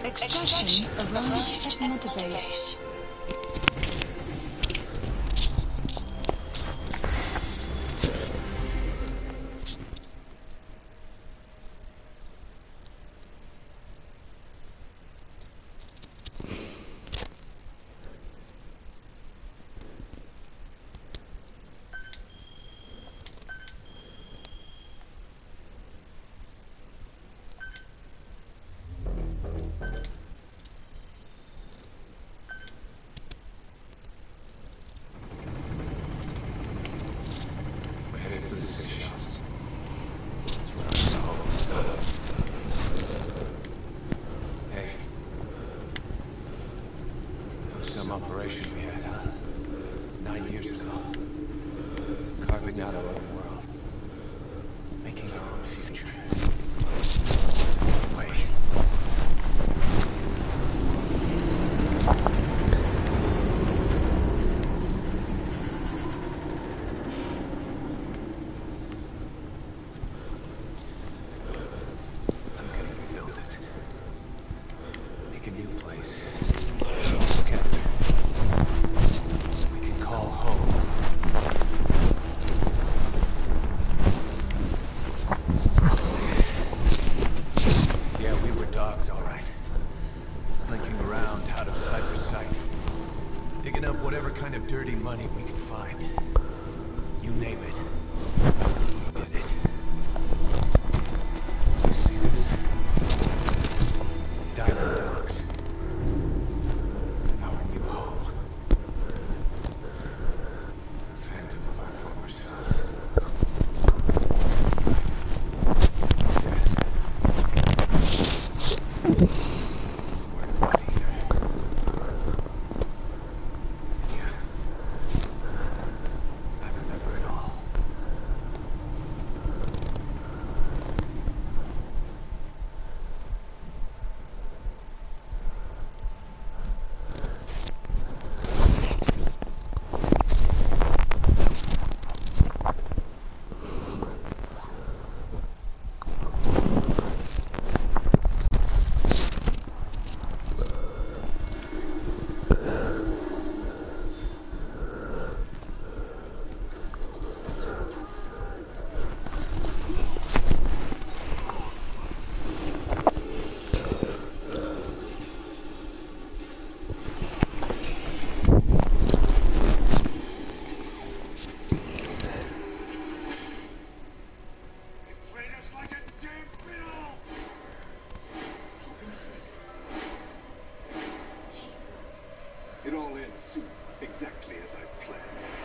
Extraction arrived at Mother Base. Operation we had, huh? 9 years ago. Carving out our own world. Making our own future. Wait. I'm gonna rebuild it. Make a new place. Picking up whatever kind of dirty money we could find. You name it. We did it. You see this? Diamond Dogs. Our new home. Phantom of our former selves. Yes. It all ends soon, exactly as I planned.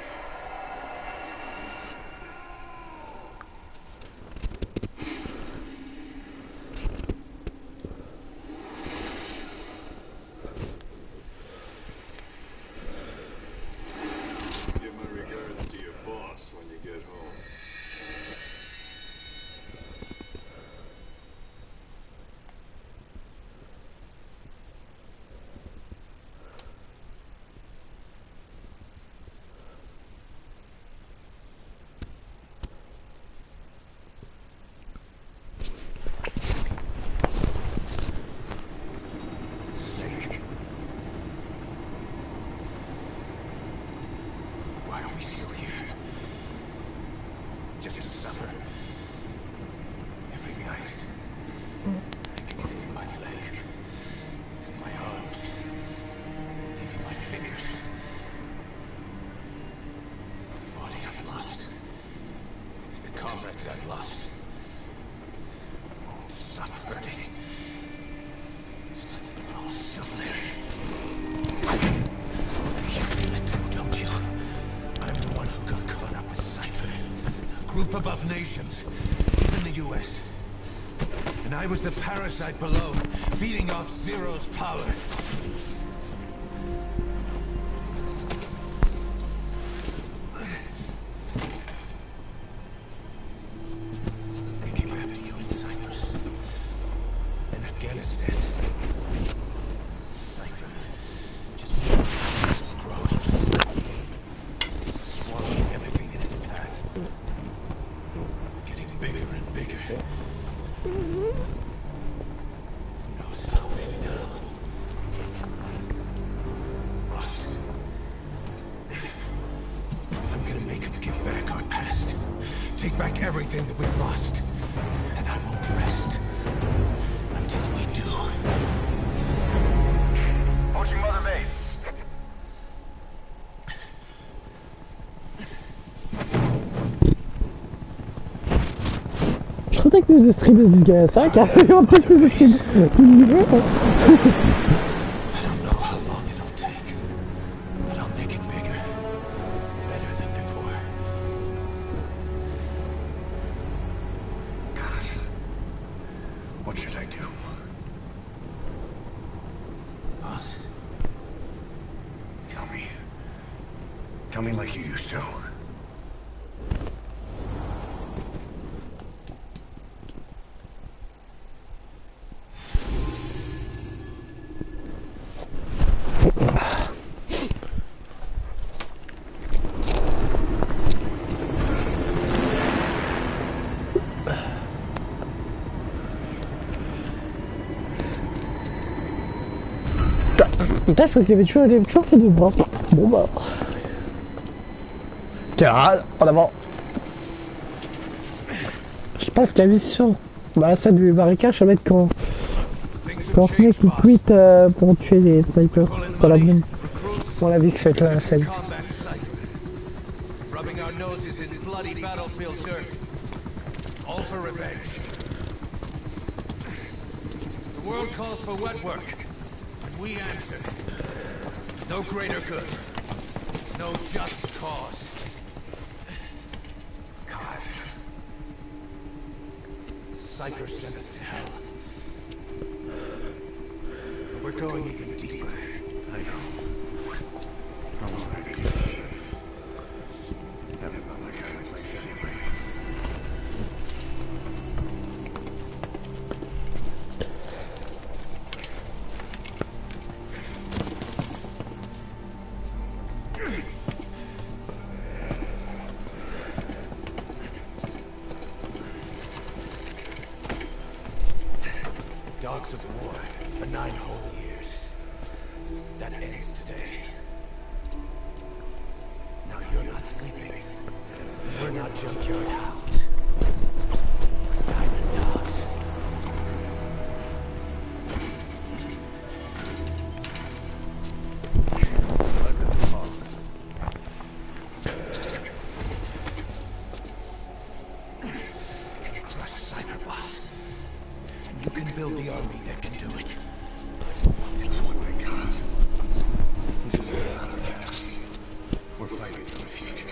Give my regards to your boss when you get home. Why are we still here? Just to suffer? Every night, I can feel my leg, my arm, even my fingers. The body I've lost, the comrades I've lost, won't stop hurting. It's like they're all still there. You feel it too, don't you? I'm the one who got caught up with Cypher. A group above nations, even the US. And I was the parasite below, feeding off Zero's power. They came after you in Cyprus. In Afghanistan. Cypher just growing. Swallowing everything in its path. Getting bigger and bigger. Who knows how big now? peut-être nous streamer jusqu'à 5, hein. On va peut-être nous streamer tout le niveau. I don't know how long it'll take, but I'll make it bigger. Better than before. God. What should I do? Boss? Tell me. Tell me like you used to. Putain, je crois qu'il y avait toujours ces deux bras. Bon bah. Tiens, en avant. Je pense que la mission, bah ça du barricade, ça va être quand ce mec il quitte pour tuer les snipers dans la mine. Bon la vie ça va être la scène. Rubbing our noses in bloody battlefield dirt. All for revenge. The world calls for wet work. And we answer. No greater good. No just cause. Cause. Cypher sent us to hell. But we're going even deeper. I know. I'm already in shit. That is not my kind of place anyway. Dogs of war for 9 whole years. That ends today. Now you're not sleeping. And we're not junkyard hounds. We're diamond dogs. Let them talk. You can crush Cypher Boss. And you can build the army that can do it. It's what they got. This is not the past. We're fighting for the future.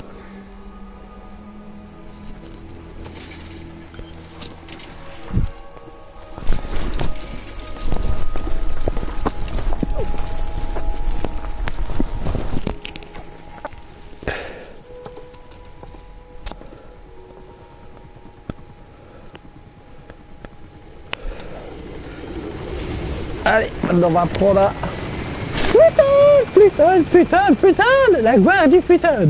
Allez, maintenant on va prendre putain, la gloire du putain.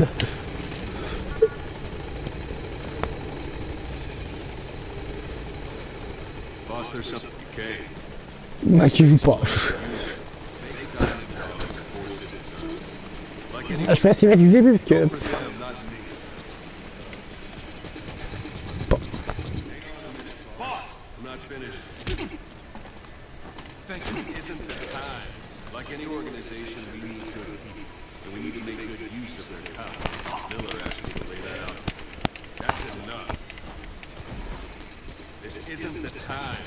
Boss, there's something okay. Bah qui joue pas. Ah, je fais assez mettre du début parce que. Boss, I'm not finished. This isn't the time. Like any organization, we need good people. And we need to make good use of their talent. Miller asked me to lay that out. That's enough. This isn't the time.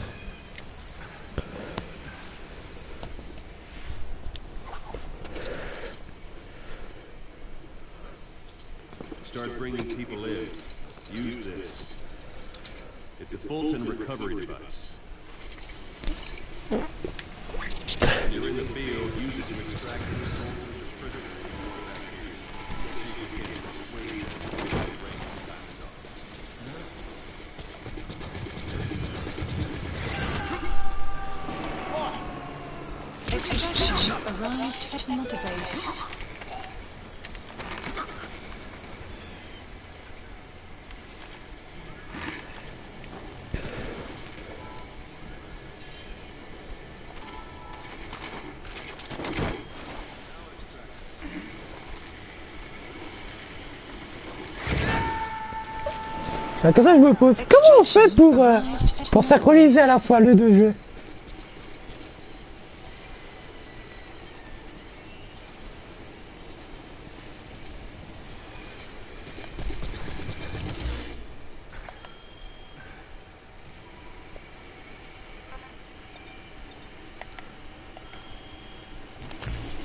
Start bringing people in. Use this. It's a Fulton recovery device. When you're in the field, use it to extract any soldiers or prisoners who are back here. We'll see if we can persuade them to get the ranks of Extraction arrived at Mother Base. Que ça je me pose. Comment on fait pour synchroniser à la fois le deux jeux?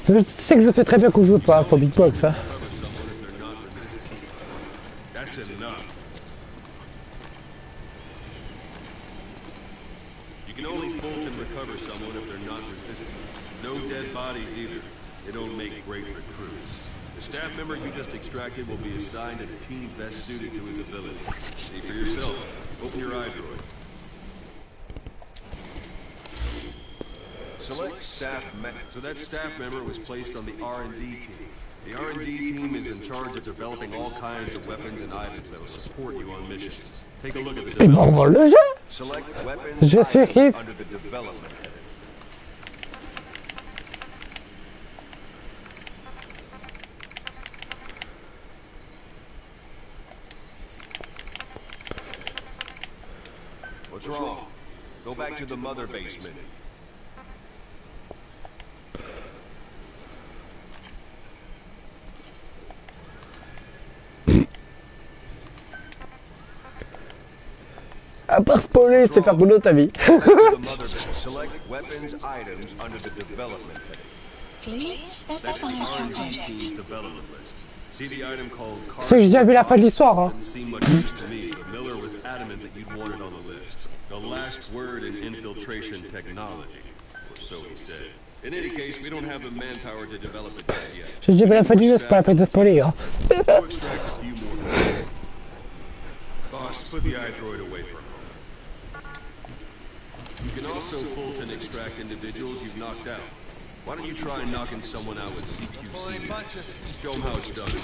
Je sais que je sais très bien qu'on joue pas pour Big Box, hein. That's enough. You can only bolt and recover someone if they're not resistant. No dead bodies either. They don't make great recruits. The staff member you just extracted will be assigned to the team best suited to his ability. See for yourself. Open your eye droid. Select staff so that staff member was placed on the R&D team. The R&D team is in charge of developing all kinds of weapons and items that will support you on missions. Take a look at the Et bon, on le jeu. Select weapons Je sais qui. under the development heading. What's wrong? Go back to the mother base menu. À part spoiler, c'est faire boulot ta vie. Select weapons items under the development heading. Please That's the specify R&D project. team's development list. See the item called C'est que j'ai déjà vu la fin de l'histoire, hein. Didn't seem much use to me, but Miller was adamant that you'd want it on the list. The last word in infiltration technology, or so he said. In any case, we don't have the manpower to develop it just yet. J'ai déjà vu la fin du jeu, c'est pas la peine de spoiler, hein. Go extract a few more. Boss, put the iDroid away from him. You can also Fulton extract individuals you've knocked out. Why don't you try knocking someone out with CQC? Show them how it's done.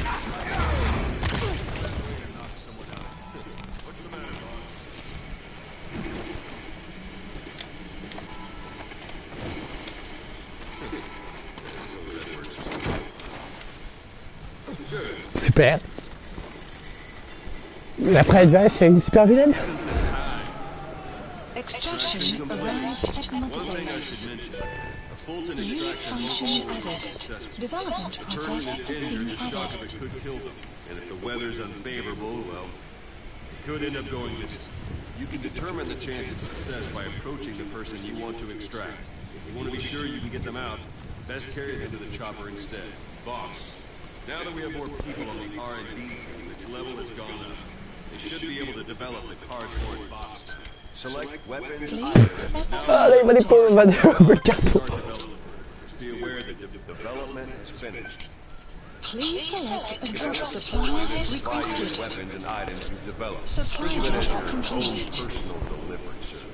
Knock someone out. What's the matter, boss? Super. Après Advice, c'est une super vilaine. Extraction arrived at mother One thing I base. should mention. A Fulton Unit extraction function won't always be added. successful. Development The person project is has injured, been the shock of added. it could kill them. And if the weather's unfavorable, well, it could end up going missing. You can determine the chance of success by approaching the person you want to extract. If you want to be sure you can get them out, best carry them to the chopper instead. Boss, now that we have more people on the R&D team, its level has gone up. They should be able to develop the cardboard box. Select weapons Please items. specify Ah là, il va décoller le carton. Start development. Just be aware that the development is finished. Please select a drop supplies Supply you with requested. weapons and items you've developed. Supply Think of it as drop your own completed. personal delivery service.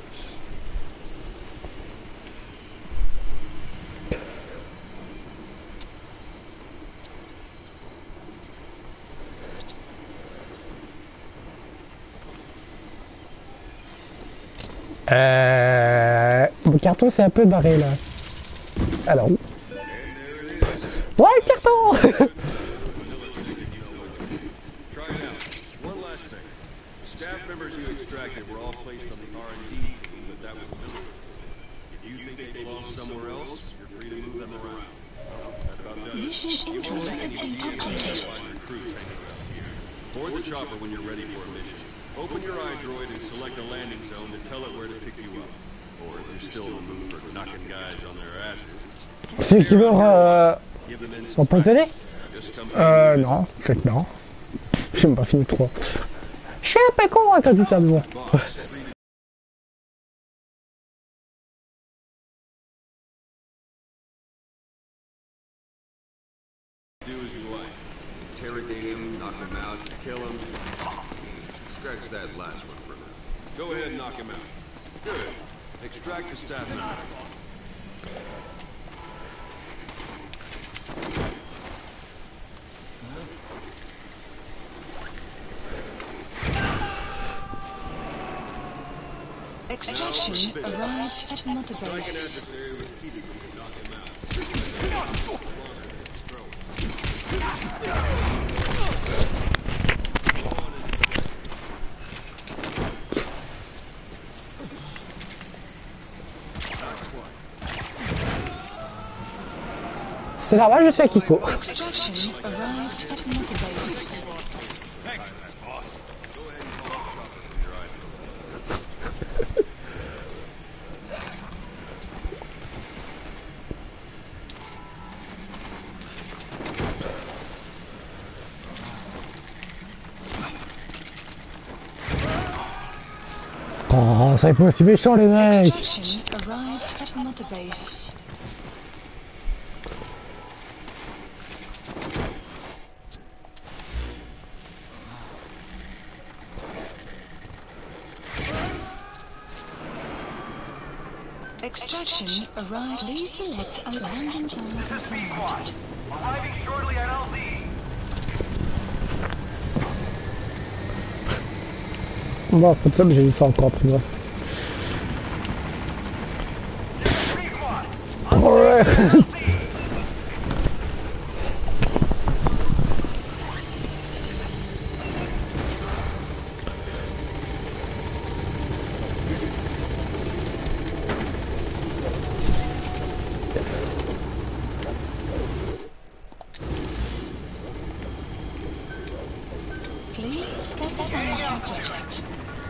Mon carton c'est un peu barré là. Alors. Ouais, le carton. Try it out. One last thing. Staff members you extracted were all placed on the R&D team, but that was Miller's. If you think they belong somewhere else, you're free to move them around. That about does it. Mission You won't info take has any been easy updated. find recruits hanging around here. Board the chopper when you're ready for a mission. Open your iDroid and select a landing zone to tell it where to pick you up. Or if you're still in the mood for knocking guys on their asses, Ceux qui meurent give them in some empoisonnés. practice. Just come pay me a Non, peut-être non. J'ai même pas fini 3. Je suis un peu con hein, quand je dis ça, mais bon. boss. Do as you like. Interrogate him, knock him out, kill him. Scratch that last one for now. Go ahead and knock him out. Good. Extract the staff member. Extraction arrived at mother Strike an base. adversary with heating to knock him out. C'est normal, je suis à Kiko. Extraction arrived at mother base. Thanks for that, boss. Go ahead and call the chopper from your iPhone. Oh, ça est pas aussi méchant les mecs. Extraction arrived at Mother Base. Extraction arrived. Please select a landing zone confirmed. Arriving shortly at LZ. Bon, c'est pas de ça, mais j'ai vu ça encore plus vrai. Ouais. Please step down project.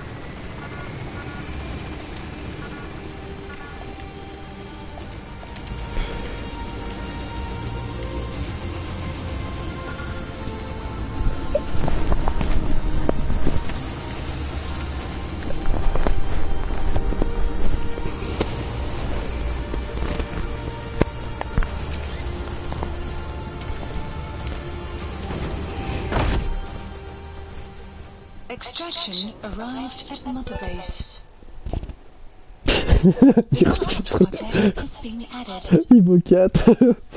Extraction arrived at Mother Base. Content is being added. Niveau 4.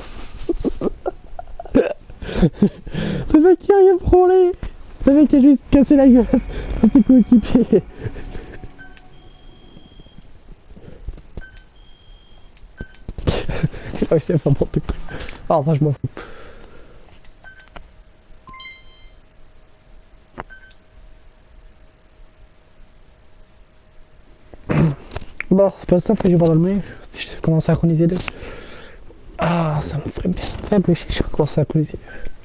Le mec qui a rien frôlé. Le mec qui a juste cassé la gueule à ses coéquipiers. Il a réussi à faire n'importe quoi. Ah, ça je m'en fous. Bon, c'est pas ça, faut que je vais voir dans le mail. Si je commence à synchroniser deux. Ah, ça me ferait bien réfléchir, je vais commencer à synchroniser.